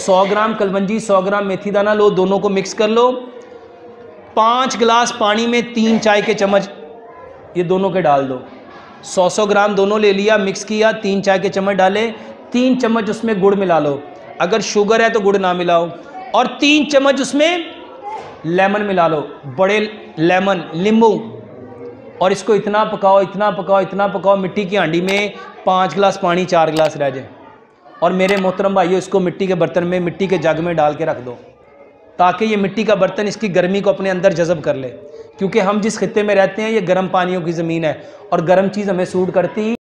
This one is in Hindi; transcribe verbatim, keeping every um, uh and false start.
सौ ग्राम कलवंजी, सौ ग्राम मेथी दाना लो, दोनों को मिक्स कर लो। पाँच गिलास पानी में तीन चाय के चम्मच ये दोनों के डाल दो। सौ सौ ग्राम दोनों ले लिया, मिक्स किया, तीन चाय के चम्मच डाले, तीन चम्मच उसमें गुड़ मिला लो, अगर शुगर है तो गुड़ ना मिलाओ, और तीन चम्मच उसमें लेमन मिला लो, बड़े लेमन, नींबू, और इसको इतना पकाओ, इतना पकाओ, इतना पकाओ, मिट्टी की हांडी में पाँच गिलास पानी, चार गिलास रह जाए। और मेरे मोहतरम भाइयों, इसको मिट्टी के बर्तन में, मिट्टी के जग में डाल के रख दो, ताकि ये मिट्टी का बर्तन इसकी गर्मी को अपने अंदर जज़ब कर ले, क्योंकि हम जिस खित्ते में रहते हैं ये गर्म पानियों की ज़मीन है और गर्म चीज़ हमें सूट करती